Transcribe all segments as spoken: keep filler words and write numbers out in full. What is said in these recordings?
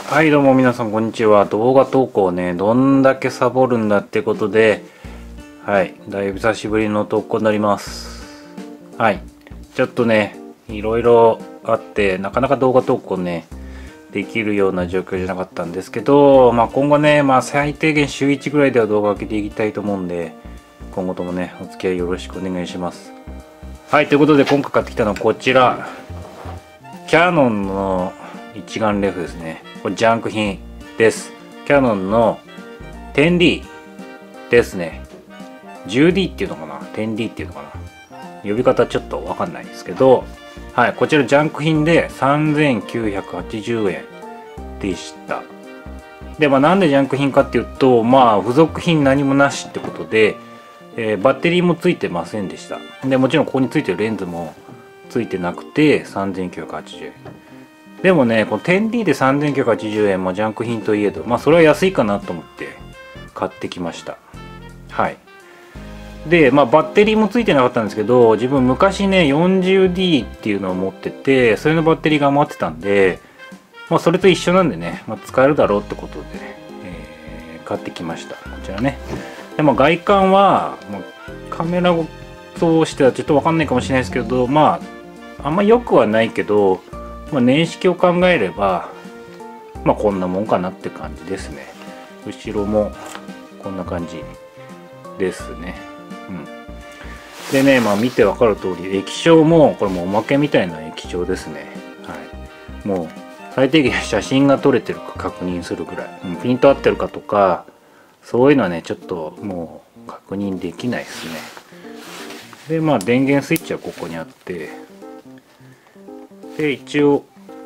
はいどうも皆さんこんにちは。動画投稿ね、どんだけサボるんだってことで、はい、だいぶ久しぶりの投稿になります。はい、ちょっとね、いろいろあって、なかなか動画投稿ね、できるような状況じゃなかったんですけど、まあ今後ね、まあ最低限週いちぐらいでは動画を上げていきたいと思うんで、今後ともね、お付き合いよろしくお願いします。はい、ということで今回買ってきたのはこちら。キヤノンの一眼レフですね。これジャンク品です。キヤノンの テンディー ですね。じゅうディー っていうのかな ?テンディー っていうのかな呼び方ちょっとわかんないですけど、はい、こちらジャンク品でさんぜんきゅうひゃくはちじゅうえんでした。で、まあなんでジャンク品かっていうと、まあ付属品何もなしってことで、えー、バッテリーもついてませんでした。で、もちろんここについてるレンズもついてなくてさんぜんきゅうひゃくはちじゅうえん。でもね、この テンディー でさんぜんきゅうひゃくはちじゅうえんもジャンク品といえど、まあそれは安いかなと思って買ってきました。はい。で、まあバッテリーもついてなかったんですけど、自分昔ね よんじゅうディー っていうのを持ってて、それのバッテリーが余ってたんで、まあそれと一緒なんでね、まあ、使えるだろうってことで、えー、買ってきました。こちらね。でも外観は、まあ、カメラを通してはちょっとわかんないかもしれないですけど、まああんま良くはないけど、まあ、年式を考えれば、まあこんなもんかなって感じですね。後ろもこんな感じですね。うん。でね、まあ見てわかる通り、液晶もこれもおまけみたいな液晶ですね。はい。もう最低限写真が撮れてるか確認するぐらい。うん、ピント合ってるかとか、そういうのはね、ちょっともう確認できないですね。で、まあ電源スイッチはここにあって、で一応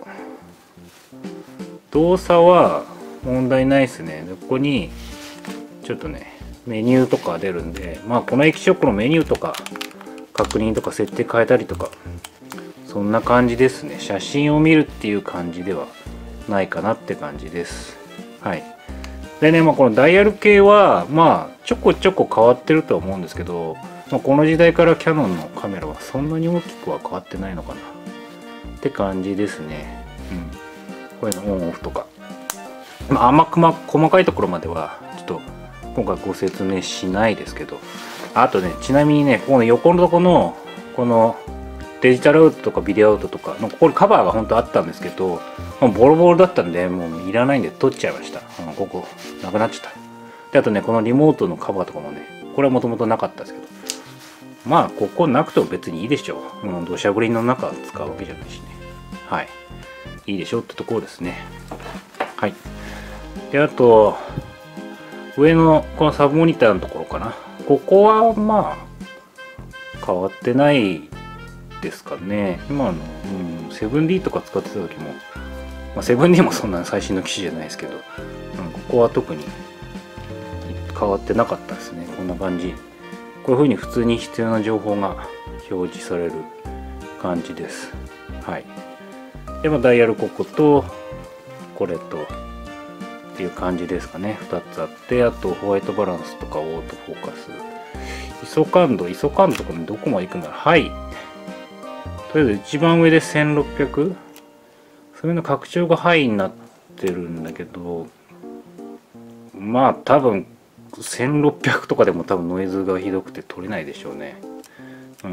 動作は問題ないですね。でここにちょっとねメニューとか出るんで、まあこの液晶このメニューとか確認とか設定変えたりとかそんな感じですね。写真を見るっていう感じではないかなって感じです。はい。でね、まあこのダイヤル系はまあちょこちょこ変わってるとは思うんですけど、まあ、この時代からキヤノンのカメラはそんなに大きくは変わってないのかなって感じですね。うん。これのオンオフとか。まあ、あんま細かいところまではちょっと今回ご説明しないですけど。あとね、ちなみにね、ここの横のとこのこのデジタルアウトとかビデオアウトとかのここにカバーが本当あったんですけど、もうボロボロだったんでもういらないんで取っちゃいました。うん、ここなくなっちゃった。で、あとね、このリモートのカバーとかもね、これはもともとなかったですけど。まあ、ここなくても別にいいでしょう。うん、土砂降りの中使うわけじゃないしね。はい。いいでしょうってところですね。はい。で、あと、上のこのサブモニターのところかな。ここはまあ、変わってないですかね。今の、うん、セブンディー とか使ってた時も、まあ、セブンディー もそんな最新の機種じゃないですけど、うん、ここは特に変わってなかったですね。こんな感じ。こういう風に普通に必要な情報が表示される感じです。はい。で、まあ、ダイヤルこことこれとっていう感じですかね。ふたつあって、あとホワイトバランスとかオートフォーカス。イソ感度、イソ感度とかどこまでいくんだろう。はい。とりあえず一番上でせんろっぴゃく。それの拡張がハイになってるんだけど、まあ多分せんろっぴゃくとかでも多分ノイズがひどくて取れないでしょうね。うん。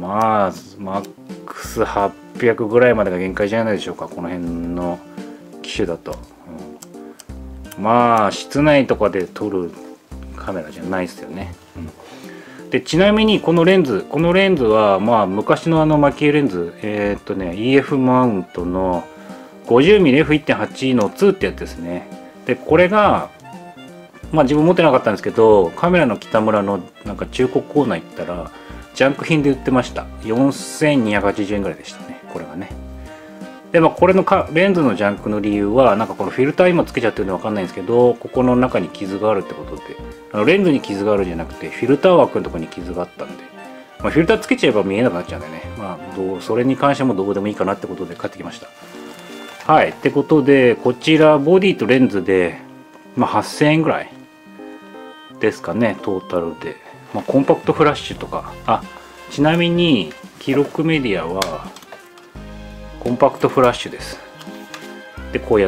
まあ、マックスはっぴゃくぐらいまでが限界じゃないでしょうか。この辺の機種だと。うん、まあ、室内とかで撮るカメラじゃないですよね。うん、で、ちなみにこのレンズ、このレンズは、まあ、昔のあのマキエレンズ、えー、っとね、イーエフ マウントの ごじゅうミリエフいってんはち のにってやつですね。で、これが、まあ自分持ってなかったんですけど、カメラの北村のなんか中古コーナー行ったらジャンク品で売ってました。よんせんにひゃくはちじゅうえんぐらいでしたね、これがね。で、まあこれのかレンズのジャンクの理由は、なんかこのフィルター今つけちゃってるんでわかんないんですけど、ここの中に傷があるってことで、あのレンズに傷があるんじゃなくてフィルター枠のところに傷があったんで、まあ、フィルターつけちゃえば見えなくなっちゃうんでね、まあどうそれに関してもどうでもいいかなってことで買ってきました。はい、ってことでこちらボディとレンズで、まあ、はっせんえんぐらいですかね、トータルで。まあ、コンパクトフラッシュとか、あ、ちなみに記録メディアはコンパクトフラッシュです。で、こういうやつ。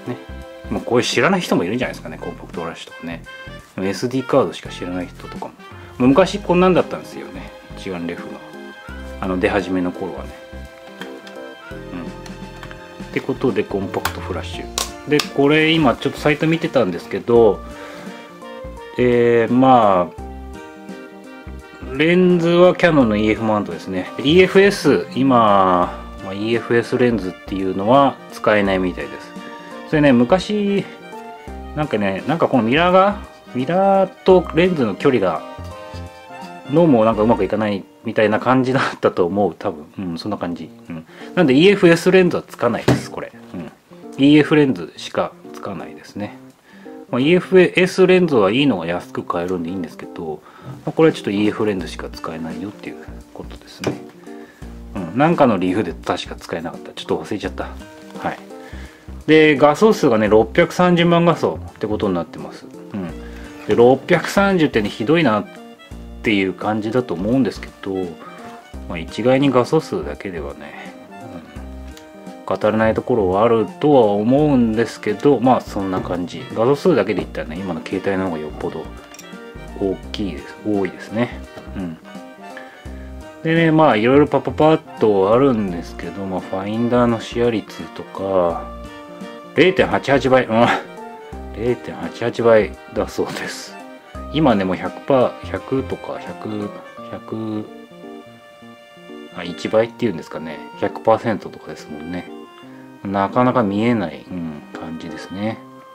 ね。もうこういう知らない人もいるんじゃないですかね、コンパクトフラッシュとかね。エスディー カードしか知らない人とかも。もう昔こんなんだったんですよね、一眼レフの。あの出始めの頃はね。うん。ってことで、コンパクトフラッシュ。で、これ今ちょっとサイト見てたんですけど、えー、まあ、レンズはキヤノンの イーエフ マウントですね。イーエフエス、今、まあ、イーエフエス レンズっていうのは使えないみたいです。それね、昔、なんかね、なんかこのミラーが、ミラーとレンズの距離が、どうもなんかうまくいかないみたいな感じだったと思う、多分。うん、そんな感じ。うん。なんで イーエフエス レンズはつかないです、これ。うん。イーエフ レンズしかつかないですね。まあ、イーエフエス レンズはいいのが安く買えるんでいいんですけど、まあ、これはちょっと イーエフ レンズしか使えないよっていうことですね。うん。なんかの理由で確か使えなかった。ちょっと忘れちゃった。はい。で、画素数がね、ろっぴゃくさんじゅうまん画素ってことになってます。うん。で、ろっぴゃくさんじゅうってね、ひどいなっていう感じだと思うんですけど、まあ、一概に画素数だけではね、うん、語れないところはあるとは思うんですけど、まあそんな感じ。画素数だけで言ったらね、今の携帯の方がよっぽど大きいです。多いですね。うん。でね、まあいろいろパパパッとあるんですけど、まあファインダーの視野率とか、れいてんはちはち 倍、うん、れいてんはちはち 倍だそうです。今ね、もう ひゃくパーセント、ひゃくとかひゃく、ひゃく、あ、いちばいっていうんですかね。ひゃくパーセント とかですもんね。なかなか見えない、うん、感じですね。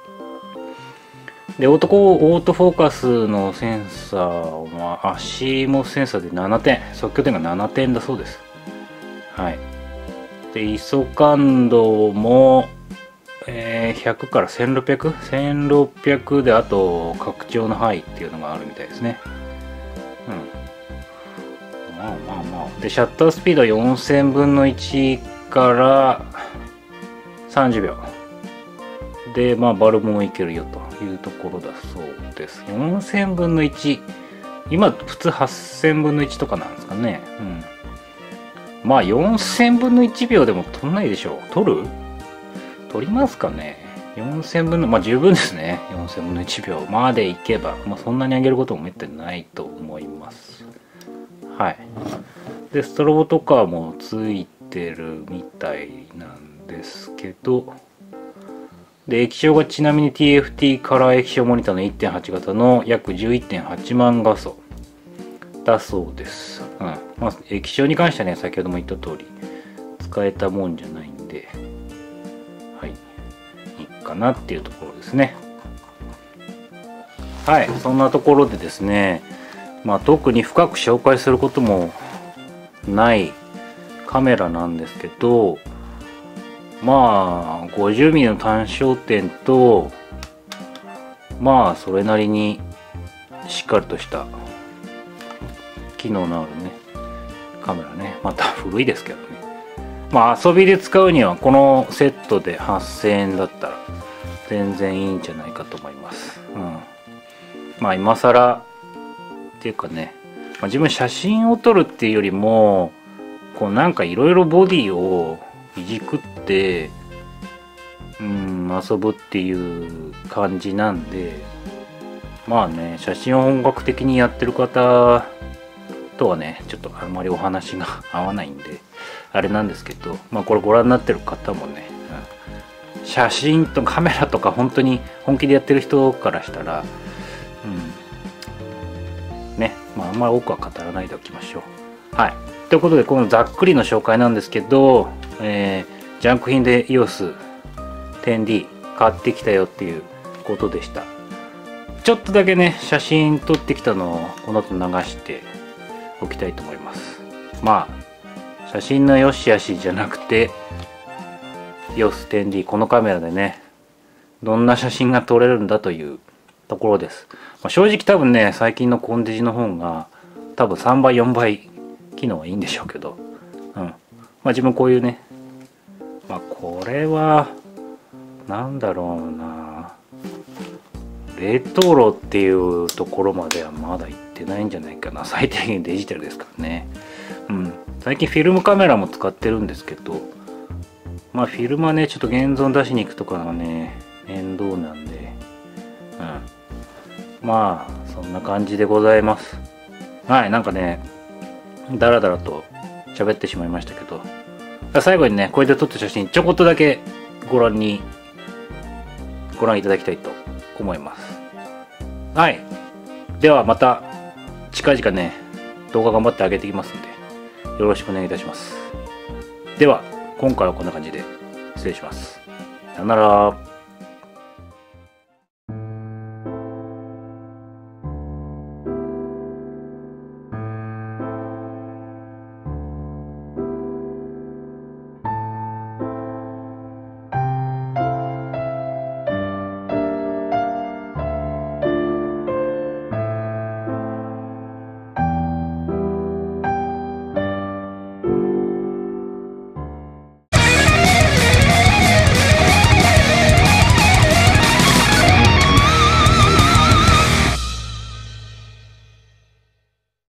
で、オートコオートフォーカスのセンサーは、あ、シーモス センサーでななてん。即興点がななてんだそうです。はい。で、イソ感度も、えー、ひゃくからせんろっぴゃく ?せんろっぴゃく で、あと拡張の範囲っていうのがあるみたいですね。うん。まあまあまあ。で、シャッタースピードはよんせんぶんのいちからさんじゅうびょう。で、まあ、バルブもいけるよというところだそうです。よんせんぶんのいち。今、普通はっせんぶんのいちとかなんですかね。うん。まあ、よんせんぶんのいちびょうでも撮んないでしょう。撮る撮りますかね。よんせんぶんの、まあ十分ですね。よんせんぶんのいちびょうまでいけば、まあそんなに上げることもめったにないと思います。はい。で、ストロボとかもついてるみたいなんですけど、で、液晶がちなみに ティーエフティー カラー液晶モニターの いってんはち 型の約 じゅういってんはちまん画素だそうです。うん。まあ液晶に関してはね、先ほども言った通り、使えたもんじゃないんで、かなっていうところですね。はい、そんなところでですね、まあ特に深く紹介することもないカメラなんですけど、まあ ごじゅうミリ の単焦点と、まあそれなりにしっかりとした機能のあるねカメラね。また古いですけどね。まあ遊びで使うにはこのセットではっせんえんだったら全然いいんじゃないかと思います。うん。まあ今更っていうかね、まあ、自分写真を撮るっていうよりも、こうなんかいろいろボディをいじくって、うん、遊ぶっていう感じなんで、まあね、写真を本格的にやってる方とはね、ちょっとあんまりお話が合わないんで、あれなんですけど、まあこれご覧になってる方もね、うん、写真とカメラとか本当に本気でやってる人からしたら、うん、ね、まああんまり多くは語らないでおきましょう。はい。ということで、このざっくりの紹介なんですけど、えー、ジャンク品で イーオーエステンディー 買ってきたよっていうことでした。ちょっとだけね、写真撮ってきたのをこの後流しておきたいと思います。まあ、写真の良し悪しじゃなくて、イーオーエステンディー このカメラでね、どんな写真が撮れるんだというところです。まあ、正直多分ね、最近のコンデジの方が多分さんばいよんばい機能はいいんでしょうけど、うん。まあ自分こういうね、まあこれは、なんだろうな、レトロっていうところまではまだ行ってないんじゃないかな。最低限デジタルですからね。うん。最近フィルムカメラも使ってるんですけど、 まあフィルムはねちょっと現像出しに行くとかがね面倒なんで、うん、まあそんな感じでございます。はい、なんかねだらだらと喋ってしまいましたけど、最後にねこれで撮った写真ちょこっとだけご覧にご覧いただきたいと思います。はい、ではまた近々ね動画頑張って上げていきますんでよろしくお願いいたします。では今回はこんな感じで失礼します。さよなら。